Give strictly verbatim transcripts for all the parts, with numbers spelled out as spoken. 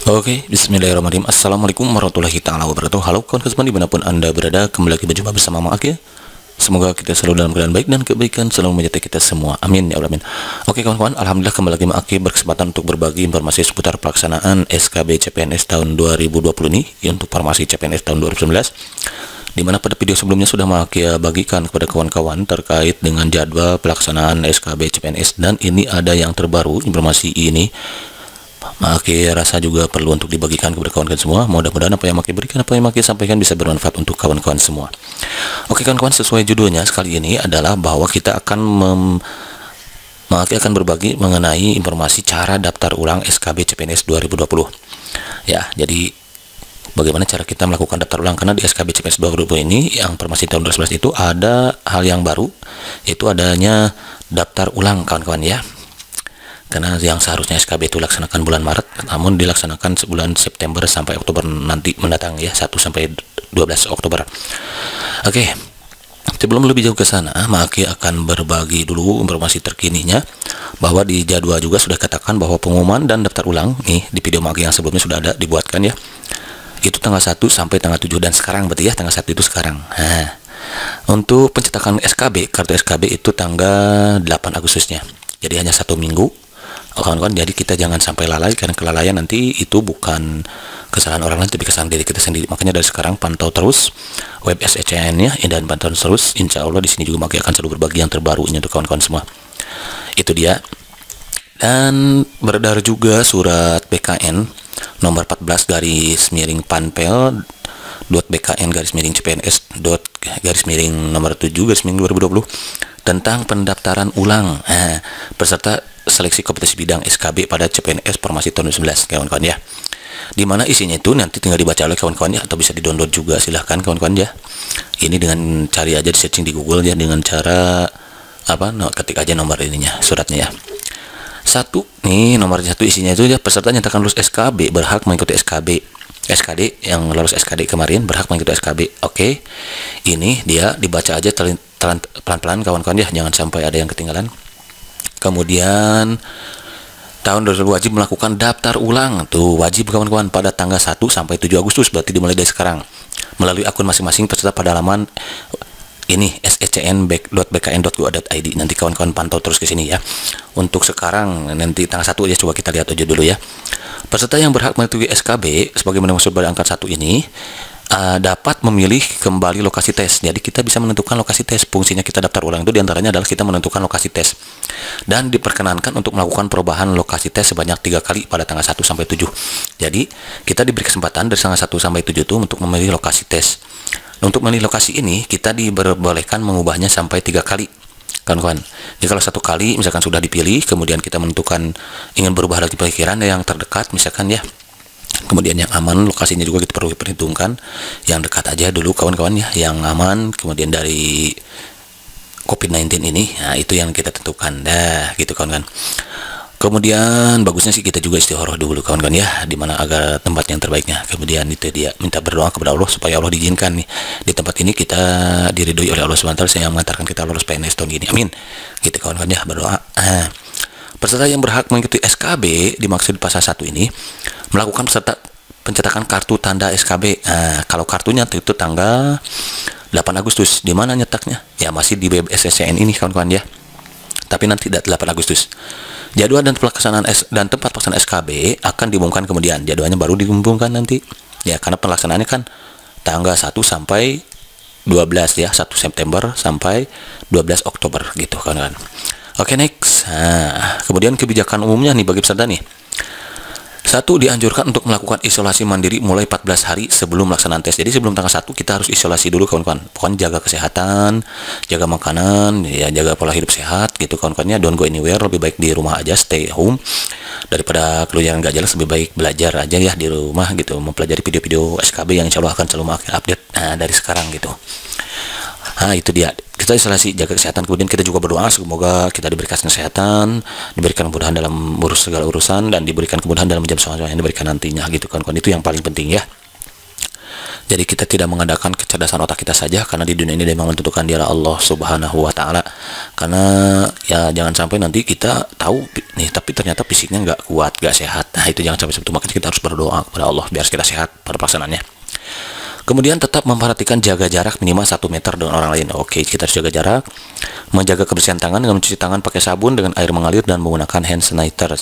Oke, bismillahirrahmanirrahim. Assalamualaikum warahmatullahi taala wabarakatuh. Halo kawan-kawan semua dimanapun anda berada, kembali lagi berjumpa bersama Mak ya. Semoga kita selalu dalam keadaan baik dan kebaikan selalu menyertai kita semua. Amin ya Allah amin. Oke kawan-kawan, alhamdulillah kembali lagi Mak berkesempatan untuk berbagi informasi seputar pelaksanaan S K B C P N S tahun dua ribu dua puluh ini, ya, untuk farmasi C P N S tahun dua ribu sembilan belas. Dimana pada video sebelumnya sudah Mak bagikan kepada kawan-kawan terkait dengan jadwal pelaksanaan S K B C P N S, dan ini ada yang terbaru informasi ini. Maki rasa juga perlu untuk dibagikan kepada kawan-kawan semua. Mudah-mudahan apa yang Maki berikan, apa yang Maki sampaikan bisa bermanfaat untuk kawan-kawan semua. Oke kawan-kawan, sesuai judulnya sekali ini adalah bahwa kita akan mem Maki akan berbagi mengenai informasi cara daftar ulang S K B C P N S dua ribu dua puluh. Ya, jadi bagaimana cara kita melakukan daftar ulang, karena di S K B C P N S dua ribu dua puluh ini yang farmasi tahun dua ribu sebelas itu ada hal yang baru, yaitu adanya daftar ulang kawan-kawan ya. Karena yang seharusnya S K B itu dilaksanakan bulan Maret, namun dilaksanakan sebulan September sampai Oktober nanti mendatang ya, satu sampai dua belas Oktober. Oke, sebelum lebih jauh ke sana, Maki akan berbagi dulu informasi terkininya bahwa di jadwal juga sudah katakan bahwa pengumuman dan daftar ulang nih di video Maki yang sebelumnya sudah ada dibuatkan ya. Itu tanggal satu sampai tanggal tujuh, dan sekarang berarti ya tanggal satu itu sekarang. Nah, untuk pencetakan S K B, kartu S K B itu tanggal delapan Agustusnya. Jadi hanya satu minggu. Oh, kawan-kawan, jadi kita jangan sampai lalai, karena kelalaian nanti itu bukan kesalahan orang lain tapi kesalahan diri kita sendiri. Makanya dari sekarang pantau terus web S C N nya dan pantau terus. Insya Allah di sini juga Maki akan selalu berbagi yang terbarunya untuk kawan-kawan semua. Itu dia. Dan beredar juga surat B K N nomor empat belas garis miring panpel dot B K N garis miring C P N S dot garis miring nomor tujuh garis miring dua ribu dua puluh tentang pendaftaran ulang nah, peserta seleksi kompetisi bidang S K B pada C P N S Farmasi tahun dua ribu sebelas kawan-kawan ya. Dimana isinya itu nanti tinggal dibaca oleh kawan-kawan ya, atau bisa di-download juga, silahkan kawan-kawan ya. Ini dengan cari aja, di searching di Google ya, dengan cara apa, no, ketik aja nomor ininya, suratnya ya. Satu nih, nomor satu isinya itu ya, peserta nyatakan lulus S K B berhak mengikuti S K B. S K D yang lulus S K D kemarin berhak mengikuti S K B. Oke, ini dia dibaca aja pelan-pelan kawan-kawan ya, jangan sampai ada yang ketinggalan. Kemudian tahun dua ribu wajib melakukan daftar ulang, tuh wajib kawan-kawan pada tanggal satu sampai tujuh Agustus, berarti dimulai dari sekarang melalui akun masing-masing peserta pada laman ini s e c n dot b k n dot go dot i d. Nanti kawan-kawan pantau terus ke sini ya. Untuk sekarang nanti tanggal satu aja, coba kita lihat aja dulu ya. Peserta yang berhak mengikuti S K B sebagaimana maksud pada angka satu ini uh, dapat memilih kembali lokasi tes. Jadi kita bisa menentukan lokasi tes. Fungsinya kita daftar ulang itu diantaranya adalah kita menentukan lokasi tes. Dan diperkenankan untuk melakukan perubahan lokasi tes sebanyak tiga kali pada tanggal satu sampai tujuh. Jadi kita diberi kesempatan dari tanggal satu sampai tujuh itu untuk memilih lokasi tes. Untuk memilih lokasi ini kita diperbolehkan mengubahnya sampai tiga kali kawan-kawan. Jadi kalau satu kali misalkan sudah dipilih, kemudian kita menentukan ingin berubah lagi pikiran yang terdekat misalkan ya, kemudian yang aman lokasinya juga kita perlu perhitungkan, yang dekat aja dulu kawan-kawan ya, yang aman. Kemudian dari COVID sembilan belas ini, nah itu yang kita tentukan dah gitu kawan-kawan. Kemudian bagusnya sih kita juga istikharah dulu kawan-kawan ya, dimana agar tempat yang terbaiknya. Kemudian itu dia, minta berdoa kepada Allah supaya Allah diizinkan nih di tempat ini kita diridhoi oleh Allah subhanahu wa taala, yang mengantarkan kita lulus P N S tahun ini, amin gitu kawan-kawan ya, berdoa. Nah, peserta yang berhak mengikuti S K B dimaksud pasal satu ini melakukan peserta pencetakan kartu tanda S K B. Nah, kalau kartunya itu tanggal delapan Agustus, di mana nyetaknya ya, masih di web S C N ini kawan-kawan ya, tapi nanti delapan Agustus. Jadwal dan pelaksanaan S dan tempat pelaksanaan S K B akan diumumkan kemudian. Jadwalnya baru diumumkan nanti. Ya, karena pelaksanaannya kan tanggal satu sampai dua belas ya, satu September sampai dua belas Oktober gitu kan. Oke, next. Nah, kemudian kebijakan umumnya nih bagi peserta nih. Satu, dianjurkan untuk melakukan isolasi mandiri mulai empat belas hari sebelum melaksanakan tes. Jadi sebelum tanggal satu kita harus isolasi dulu kawan-kawan. Pokoknya jaga kesehatan, jaga makanan, ya jaga pola hidup sehat gitu kawan-kawannya. Don't go anywhere, lebih baik di rumah aja, stay home. Daripada keluar nggak jelas, lebih baik belajar aja ya di rumah gitu, mempelajari video-video S K B yang insya Allah akan selalu update nah, dari sekarang gitu. Nah itu dia, kita isolasi, jaga kesehatan. Kemudian kita juga berdoa semoga kita diberikan kesehatan, diberikan kemudahan dalam urus segala urusan, dan diberikan kemudahan dalam jam soal yang diberikan nantinya gitu kan. Itu yang paling penting ya. Jadi kita tidak mengandalkan kecerdasan otak kita saja, karena di dunia ini memang menentukan dialah Allah Subhanahu wa Ta'ala. Karena ya jangan sampai nanti kita tahu nih, tapi ternyata fisiknya nggak kuat, nggak sehat. Nah itu jangan sampai seperti itu. Makanya kita harus berdoa kepada Allah biar kita sehat pada pelaksanaannya. Kemudian tetap memperhatikan jaga jarak minimal satu meter dengan orang lain. Oke, kita harus jaga jarak. Menjaga kebersihan tangan dengan mencuci tangan pakai sabun dengan air mengalir dan menggunakan hand sanitizer.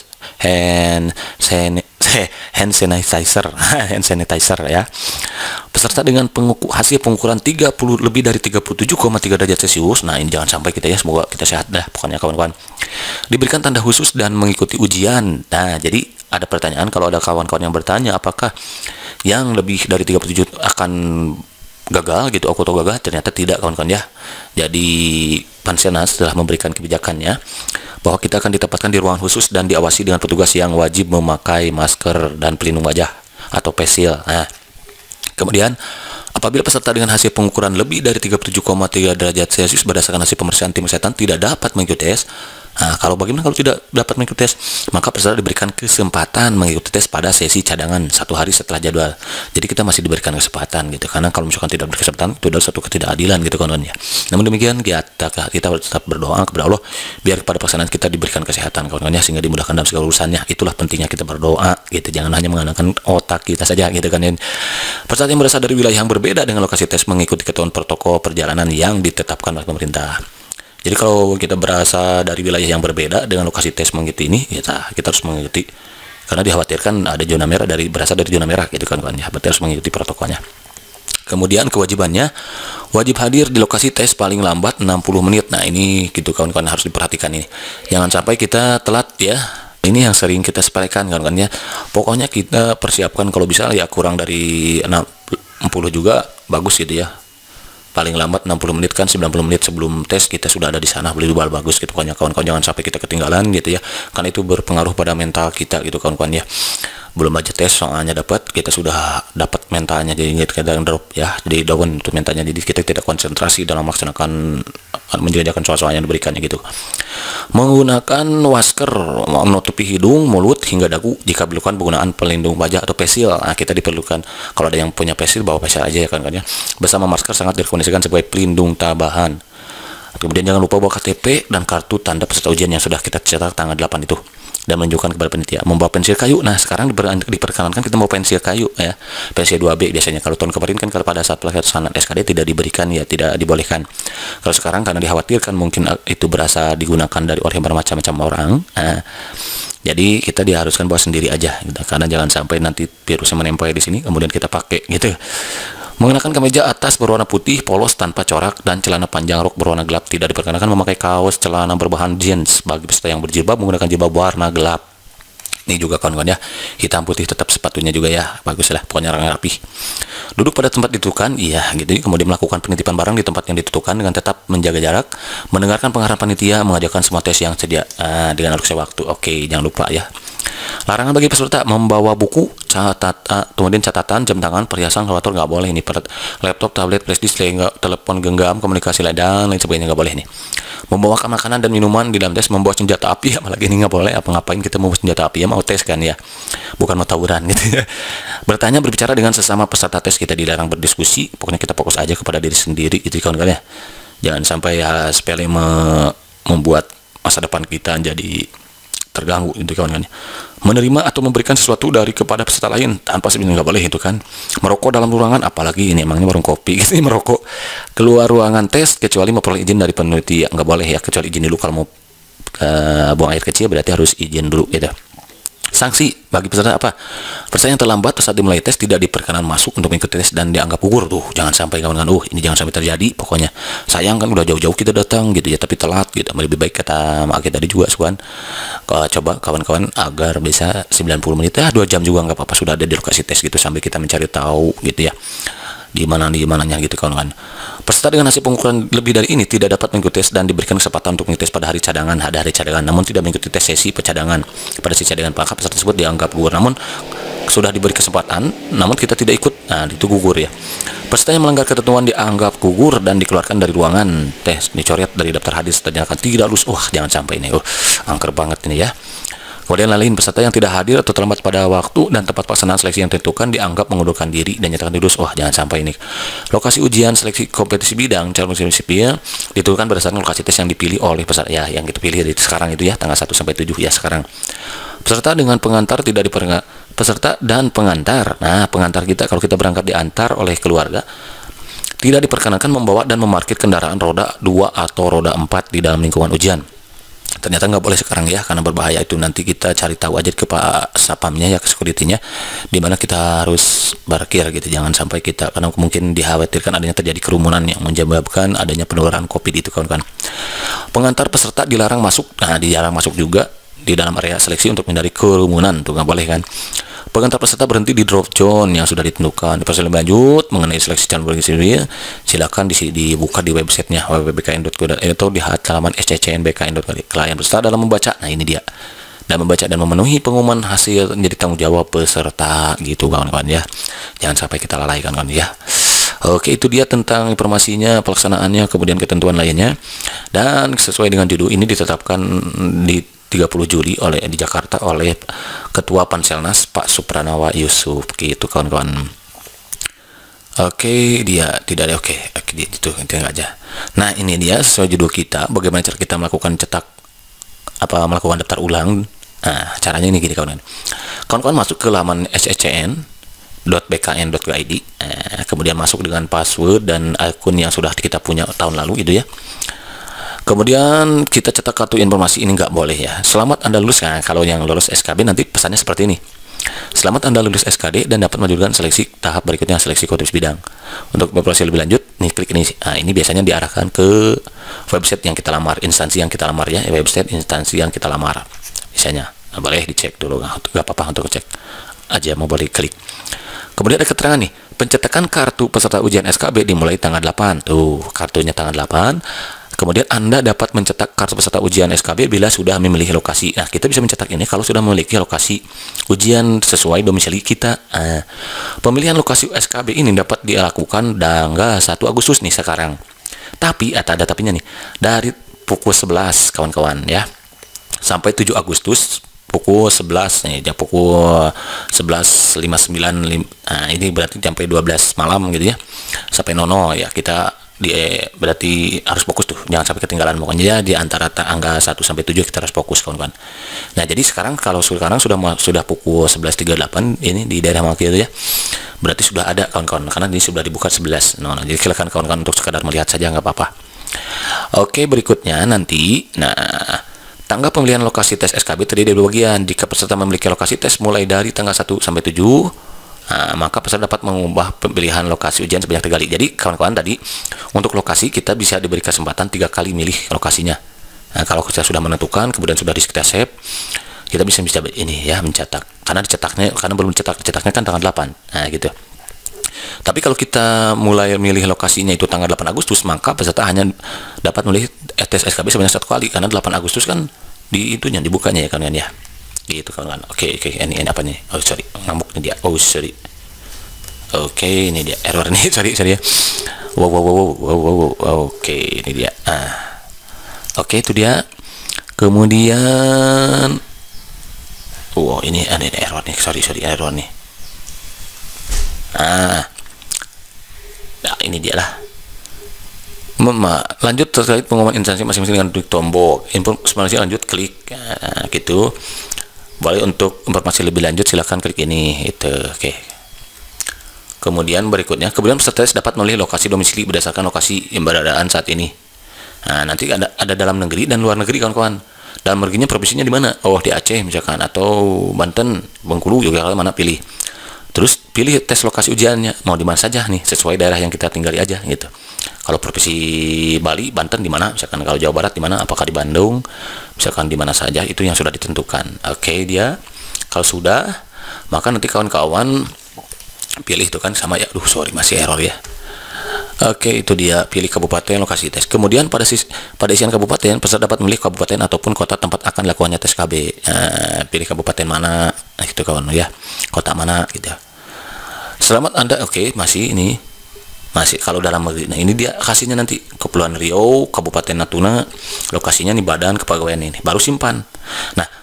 Hand san hand sanitizer, hand sanitizer ya. Peserta dengan penguku, hasil pengukuran tiga puluh lebih dari tiga puluh tujuh koma tiga derajat Celcius. Nah, ini jangan sampai kita ya, semoga kita sehat dah pokoknya kawan-kawan. Diberikan tanda khusus dan mengikuti ujian. Nah, jadi ada pertanyaan, kalau ada kawan-kawan yang bertanya apakah yang lebih dari tiga puluh tujuh akan gagal gitu, auto gagal, ternyata tidak kawan-kawan ya. Jadi Pansenas telah memberikan kebijakannya bahwa kita akan ditempatkan di ruangan khusus dan diawasi dengan petugas yang wajib memakai masker dan pelindung wajah atau face shield. Nah, kemudian apabila peserta dengan hasil pengukuran lebih dari tiga puluh tujuh koma tiga derajat Celcius berdasarkan hasil pemeriksaan tim kesehatan tidak dapat mengikuti tes. Nah, kalau bagaimana kalau tidak dapat mengikuti tes? Maka peserta diberikan kesempatan mengikuti tes pada sesi cadangan satu hari setelah jadwal. Jadi kita masih diberikan kesempatan gitu, karena kalau misalkan tidak berkesempatan itu adalah satu ketidakadilan gitu kawan ya. Namun demikian kita kita tetap berdoa kepada Allah biar pada pelaksanaan kita diberikan kesehatan kawan ya, sehingga dimudahkan dalam segala urusannya. Itulah pentingnya kita berdoa gitu, jangan hanya mengandalkan otak kita saja gitu kan. Peserta yang berasal dari wilayah yang berbeda dengan lokasi tes mengikuti ketentuan protokol perjalanan yang ditetapkan oleh pemerintah. Jadi kalau kita berasal dari wilayah yang berbeda dengan lokasi tes mengikuti ini, kita kita harus mengikuti, karena dikhawatirkan ada zona merah dari berasal dari zona merah gitu kan kan ya, berarti harus mengikuti protokolnya. Kemudian kewajibannya wajib hadir di lokasi tes paling lambat enam puluh menit. Nah ini gitu kawan-kawan, harus diperhatikan ini. Jangan sampai kita telat ya. Ini yang sering kita sepelekan kan kan ya. Pokoknya kita persiapkan kalau bisa ya kurang dari enam puluh juga bagus gitu ya. Paling lambat enam puluh menit kan, sembilan puluh menit sebelum tes kita sudah ada di sana, beli dua bagus gitu pokoknya kawan-kawan, jangan sampai kita ketinggalan gitu ya, karena itu berpengaruh pada mental kita gitu kawan-kawan ya. Belum aja tes soalnya dapat, kita sudah dapat mentalnya jadi kita drop ya, jadi down untuk mentalnya, jadi kita tidak konsentrasi dalam melaksanakan menjalankan soal-soal yang diberikannya gitu. Menggunakan masker menutupi hidung, mulut hingga dagu jika diperlukan penggunaan pelindung wajah atau face shield. Nah, kita diperlukan kalau ada yang punya face shield bawa face shield aja ya kan kan ya. Bersama masker sangat direkomendasikan sebagai pelindung tambahan. Kemudian jangan lupa bawa K T P dan kartu tanda peserta ujian yang sudah kita cetak tanggal delapan itu dan menunjukkan kepada panitia. Membawa pensil kayu. Nah, sekarang diper, diperkenankan kita mau pensil kayu ya. Pensil dua B biasanya. Kalau tahun kemarin kan kalau pada saat pelaksanaan S K D tidak diberikan ya, tidak dibolehkan. Kalau sekarang karena dikhawatirkan mungkin itu berasa digunakan dari orang yang bermacam-macam orang. Nah, jadi kita diharuskan bawa sendiri aja gitu. Karena jangan sampai nanti virusnya menempel di sini kemudian kita pakai gitu. Mengenakan kemeja atas berwarna putih polos tanpa corak dan celana panjang rok berwarna gelap. Tidak diperkenakan memakai kaos celana berbahan jeans bagi peserta yang berjilbab menggunakan jilbab warna gelap. Ini juga kawan-kawan ya, hitam putih tetap sepatunya juga ya, bagus lah pokoknya rapi. Duduk pada tempat ditentukan, iya gitu. Kemudian melakukan penitipan barang di tempat yang ditentukan dengan tetap menjaga jarak, mendengarkan pengarahan panitia, mengajarkan semua tes yang sedia uh, dengan alokasi waktu. Oke, jangan lupa ya. Larangan bagi peserta membawa buku, catatan, kemudian catatan, jam tangan, perhiasan, kalkulator nggak boleh ini. Laptop, tablet, flash disk, telepon genggam, komunikasi lain dan lain sebagainya nggak boleh nih. Membawakan makanan dan minuman di dalam tes, membawa senjata api, apalagi ini nggak boleh. Apa ngapain kita mau senjata api ya, mau tes kan ya, bukan mau tawuran gitu ya. Bertanya, berbicara dengan sesama peserta tes, kita dilarang berdiskusi. Pokoknya kita fokus aja kepada diri sendiri gitu kawan-kawan ya. Jangan sampai hal sepele me membuat masa depan kita jadi terganggu itu kawan-kawan. Menerima atau memberikan sesuatu dari kepada peserta lain tanpa sebenarnya nggak boleh itu kan. Merokok dalam ruangan, apalagi ini emangnya warung kopi gitu, merokok keluar ruangan tes kecuali memperoleh izin dari peneliti, nggak boleh ya, kecuali izin dulu. Kalau mau uh, buang air kecil berarti harus izin dulu gitu. Sanksi bagi peserta apa? Peserta yang terlambat saat dimulai tes tidak diperkenan masuk untuk mengikuti tes dan dianggap gugur tuh. Jangan sampai kawan-kawan, uh ini jangan sampai terjadi. Pokoknya sayang kan udah jauh-jauh kita datang gitu ya, tapi telat gitu. Lebih baik kata mak kita tadi juga suan. Coba kawan-kawan agar bisa sembilan puluh menit ya, dua jam juga nggak apa-apa, sudah ada di lokasi tes gitu sambil kita mencari tahu gitu ya. Di mana di mananya gitu kawan-kawan. Peserta dengan hasil pengukuran lebih dari ini tidak dapat mengikuti tes dan diberikan kesempatan untuk mengikuti tes pada hari cadangan, ada hari cadangan, namun tidak mengikuti tes sesi pencadangan. Pada sesi cadangan maka peserta tersebut dianggap gugur, namun sudah diberi kesempatan, namun kita tidak ikut, nah itu gugur ya. Peserta yang melanggar ketentuan dianggap gugur dan dikeluarkan dari ruangan tes, dicoret dari daftar hadis, ternyata tidak lulus. Wah, jangan sampai ini, oh angker banget ini ya. Kemudian lain peserta yang tidak hadir atau terlambat pada waktu dan tempat pelaksanaan seleksi yang ditentukan dianggap mengundurkan diri dan nyatakan lulus. Wah, jangan sampai ini. Lokasi ujian seleksi kompetisi bidang calon sipil sipil ditentukan berdasarkan lokasi tes yang dipilih oleh peserta, ya yang kita pilih di sekarang itu ya, tanggal satu sampai tujuh ya sekarang. Peserta dengan pengantar tidak diperkenalkan, peserta dan pengantar. Nah, pengantar kita kalau kita berangkat diantar oleh keluarga tidak diperkenankan membawa dan memarkir kendaraan roda dua atau roda empat di dalam lingkungan ujian. Ternyata nggak boleh sekarang ya, karena berbahaya itu. Nanti kita cari tahu aja ke Pak Sapamnya ya, ke security-nya, di mana kita harus parkir gitu. Jangan sampai kita, karena mungkin dikhawatirkan adanya terjadi kerumunan yang menyebabkan adanya penularan COVID itu kawan-kawan. Pengantar peserta dilarang masuk. Nah, dilarang masuk juga di dalam area seleksi untuk menghindari kerumunan, tuh nggak boleh kan. Pengantar peserta berhenti di drop zone yang sudah ditentukan. Informasi lebih lanjut mengenai seleksi calon bergisi silakan di, dibuka di websitenya w w w b k n dot co dot i d atau di halaman s c c n b k n dot co dot i d. Klien peserta dalam membaca, nah ini dia, dan membaca dan memenuhi pengumuman hasil menjadi tanggung jawab peserta gitu kawan-kawan ya. Jangan sampai kita lalai kawan-kawan ya. Oke, itu dia tentang informasinya, pelaksanaannya, kemudian ketentuan lainnya. Dan sesuai dengan judul ini ditetapkan di tiga puluh Juli oleh di Jakarta oleh Ketua Panselnas Pak Supranawa Yusuf gitu kawan-kawan. Oke, dia tidak ada. Oke, oke itu intinya aja. Nah, ini dia sesuai judul kita, bagaimana cara kita melakukan cetak apa melakukan daftar ulang. Nah, caranya ini gini kawan-kawan. Kawan-kawan masuk ke laman s c c n dot b k n dot co dot i d, nah, kemudian masuk dengan password dan akun yang sudah kita punya tahun lalu itu ya. Kemudian kita cetak kartu informasi, ini nggak boleh ya. Selamat Anda lulus. Nah, kalau yang lulus S K B nanti pesannya seperti ini. Selamat Anda lulus S K D dan dapat melanjutkan seleksi tahap berikutnya, seleksi kompetisi bidang. Untuk berproses lebih lanjut, nih klik ini. Nah, ini biasanya diarahkan ke website yang kita lamar, instansi yang kita lamar ya, website instansi yang kita lamar. Biasanya, nah, boleh dicek dulu, nggak apa-apa untuk cek aja, mau boleh klik. Kemudian ada keterangan nih, pencetakan kartu peserta ujian S K B dimulai tanggal delapan. Tuh, kartunya tanggal delapan. Kemudian Anda dapat mencetak kartu peserta ujian S K B bila sudah memiliki lokasi. Nah, kita bisa mencetak ini kalau sudah memiliki lokasi ujian sesuai domisili kita. Nah, pemilihan lokasi S K B ini dapat dilakukan tanggal satu Agustus nih sekarang. Tapi, ada, ada tapinya nih, dari pukul sebelas kawan-kawan ya, sampai tujuh Agustus pukul sebelas nih, ya pukul sebelas lima puluh sembilan. Nah, ini berarti sampai dua belas malam gitu ya. Sampai nono ya, kita di eh, berarti harus fokus tuh, jangan sampai ketinggalan. Pokoknya ya di antara angka satu sampai tujuh kita harus fokus kawan-kawan. Nah, jadi sekarang kalau sekarang sudah sudah pukul sebelas tiga puluh delapan ini di daerah Maki itu ya, berarti sudah ada kawan-kawan, karena ini sudah dibuka sebelas. No, no, jadi silakan kawan-kawan untuk sekadar melihat saja, nggak apa-apa. Oke, berikutnya nanti, nah, tanggal pemilihan lokasi tes S K B terdiri dari dua bagian. Jika peserta memiliki lokasi tes mulai dari tanggal satu sampai tujuh, nah, maka peserta dapat mengubah pemilihan lokasi ujian sebanyak tiga kali. Jadi kawan-kawan tadi untuk lokasi kita bisa diberi kesempatan tiga kali milih lokasinya. Nah, kalau kita sudah menentukan, kemudian sudah di kita save, kita bisa bisa ini ya mencetak. Karena dicetaknya, karena belum cetak, cetaknya kan tanggal delapan. Nah, gitu. Tapi kalau kita mulai milih lokasinya itu tanggal delapan Agustus, maka peserta hanya dapat milih tes S K B sebanyak satu kali, karena delapan Agustus kan di itunya dibukanya ya kawan-kawan ya. Gitu kawan-kawan. Oke, oke, ini, ini apa nih? Oh, sorry, ngamuk nih dia. Oh, sorry. Oke, ini dia error nih, sorry, sorry ya. Wow, wow, wow, wow, wow, wow, wow. Oke, ini dia. Ah. Oke, itu dia. Kemudian, wow, ini ada error nih, sorry, sorry, error nih. Ah. Nah, ini dia lah. Mema, lanjut terkait pengumuman instansi masing-masing dengan klik tombol. Informasi lanjut klik, nah, gitu. Boleh untuk informasi lebih lanjut silahkan klik ini itu. Oke. Kemudian berikutnya, kemudian peserta dapat memilih lokasi domisili berdasarkan lokasi yang beradaan saat ini. Nah, nanti ada ada dalam negeri dan luar negeri kawan-kawan. Dalam negerinya provinsinya di mana? Oh, di Aceh misalkan, atau Banten, Bengkulu, juga mana pilih. Terus pilih tes lokasi ujiannya mau di mana saja nih, sesuai daerah yang kita tinggali aja gitu. Kalau provinsi Bali, Banten di mana? Misalkan kalau Jawa Barat di mana? Apakah di Bandung? Misalkan di mana saja, itu yang sudah ditentukan. Oke, dia kalau sudah, maka nanti kawan-kawan pilih itu kan sama ya. Duh, sorry masih error ya. Oke, itu dia pilih kabupaten lokasi tes. Kemudian pada sis, pada isian kabupaten, peserta dapat memilih kabupaten ataupun kota tempat akan dilakukannya tes K B. Nah, pilih kabupaten mana, nah, gitu kawan ya. Kota mana gitu. Selamat Anda, oke, masih ini. Masih kalau dalam negeri. Nah, ini dia kasihnya nanti Kepulauan Riau, Kabupaten Natuna, lokasinya nih Badan Kepegawaian ini. Baru simpan. Nah,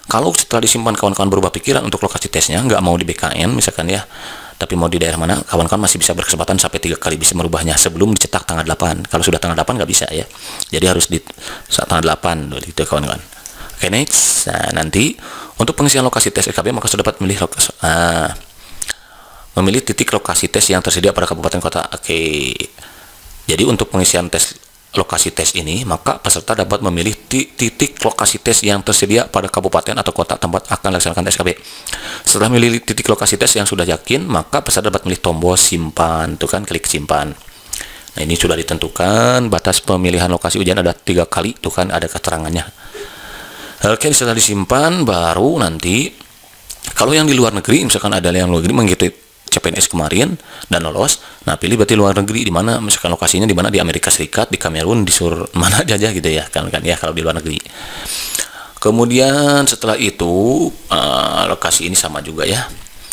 Kalau setelah disimpan kawan-kawan berubah pikiran untuk lokasi tesnya, nggak mau di B K N misalkan ya, tapi mau di daerah mana, kawan-kawan masih bisa berkesempatan sampai tiga kali bisa merubahnya sebelum dicetak tanggal delapan. Kalau sudah tanggal delapan nggak bisa ya, jadi harus di saat tanggal delapan gitu kawan-kawan. Oke, next. Nah, nanti untuk pengisian lokasi tes S K B maka sudah dapat memilih lokasi, ah, memilih titik lokasi tes yang tersedia pada kabupaten kota. Oke, jadi untuk pengisian tes lokasi tes ini, maka peserta dapat memilih titik lokasi tes yang tersedia pada kabupaten atau kota tempat akan dilaksanakan tes S K B. Setelah memilih titik lokasi tes yang sudah yakin, maka peserta dapat memilih tombol simpan, tuh kan, klik simpan. Nah, ini sudah ditentukan batas pemilihan lokasi ujian ada tiga kali, tuh kan ada keterangannya. Oke, setelah disimpan, baru nanti kalau yang di luar negeri, misalkan ada yang luar negeri mengikuti C P N S kemarin dan lolos, nah pilih berarti luar negeri di mana, misalkan lokasinya di mana, di Amerika Serikat, di Kamerun, di sur mana aja gitu ya kan, kan ya kalau di luar negeri. Kemudian setelah itu uh, lokasi ini sama juga ya.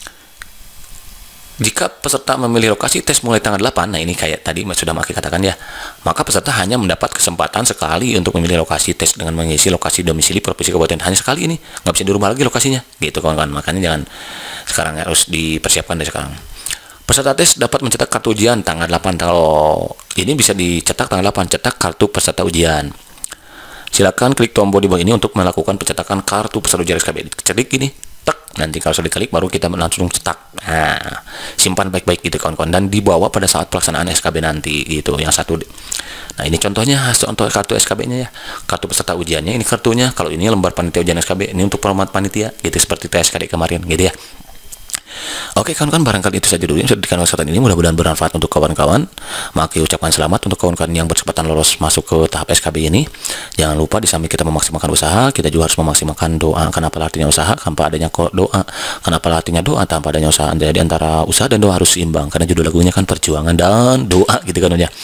Jika peserta memilih lokasi tes mulai tanggal delapan, nah ini kayak tadi sudah Maki katakan ya, maka peserta hanya mendapat kesempatan sekali untuk memilih lokasi tes dengan mengisi lokasi domisili provinsi kabupaten, hanya sekali ini, nggak bisa dirubah lagi lokasinya gitu kawan-kawan. Makanya jangan sekarang, harus dipersiapkan dari sekarang. Peserta tes dapat mencetak kartu ujian tanggal delapan, kalau ini bisa dicetak tanggal delapan, cetak kartu peserta ujian. Silakan klik tombol di bawah ini untuk melakukan pencetakan kartu peserta ujian S K B. Klik ini, tek, nanti kalau sudah diklik baru kita langsung cetak. Nah, simpan baik-baik gitu kawan-kawan, dan dibawa pada saat pelaksanaan S K B nanti gitu. Yang satu, nah ini contohnya, contoh kartu S K B-nya ya, kartu peserta ujiannya, ini kartunya. Kalau ini lembar panitia ujian S K B, ini untuk format panitia gitu, seperti T S K D kemarin gitu ya. Oke kawan-kawan, barangkali itu saja dulu yang sudah diberikan kesempatan ini, mudah-mudahan bermanfaat untuk kawan-kawan. Maka ucapkan selamat untuk kawan-kawan yang berkesempatan lolos masuk ke tahap S K B ini. Jangan lupa di samping kita memaksimalkan usaha, kita juga harus memaksimalkan doa. Kenapa artinya usaha? Tanpa adanya doa. Kenapa artinya doa? Tanpa adanya usaha. Jadi antara usaha dan doa harus seimbang, karena judul lagunya kan perjuangan dan doa gitu kan ya.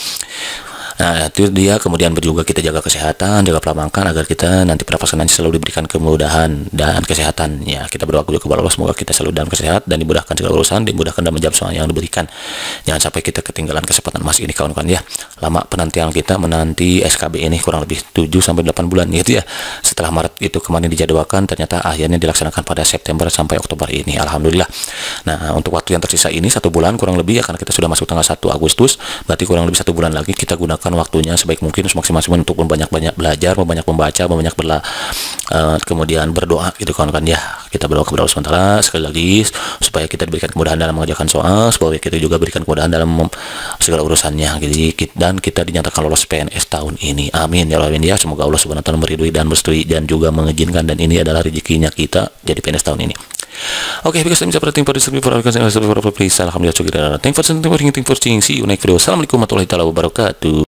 Nah, itu dia. Kemudian juga kita jaga kesehatan, jaga pola makan agar kita nanti pada pelaksanaan selalu diberikan kemudahan dan kesehatan. Ya, kita berdoa juga kepada Allah semoga kita selalu dalam kesehatan dan dimudahkan segala urusan, dimudahkan dan menjawab soal yang diberikan. Jangan sampai kita ketinggalan kesempatan emas ini kawan-kawan ya. Lama penantian kita menanti S K B ini kurang lebih tujuh sampai delapan bulan gitu ya. Setelah Maret itu kemarin dijadwalkan, ternyata akhirnya dilaksanakan pada September sampai Oktober ini. Alhamdulillah. Nah, untuk waktu yang tersisa ini satu bulan kurang lebih ya, karena kita sudah masuk tanggal satu Agustus, berarti kurang lebih satu bulan lagi kita gunakan waktunya sebaik mungkin, semaksimal mungkin untuk membanyak-banyak belajar, membanyak membaca, membanyak berla, uh, kemudian berdoa gitu kawan-kawan ya. Kita berdoa kepada Allah sementara sekali lagi supaya kita diberikan kemudahan dalam mengerjakan soal, supaya kita juga berikan kemudahan dalam segala urusannya gitu, dan kita dinyatakan lolos P N S tahun ini. Amin ya Allah ya. Semoga Allah Subhanahu wa taala meridhoi dan bersetui dan juga mengizinkan, dan ini adalah rezekinya kita jadi P N S tahun ini. Oke, because I'm supporting for this for alhamdulillah, thank you for watching, see you next video. Assalamualaikum warahmatullahi wabarakatuh.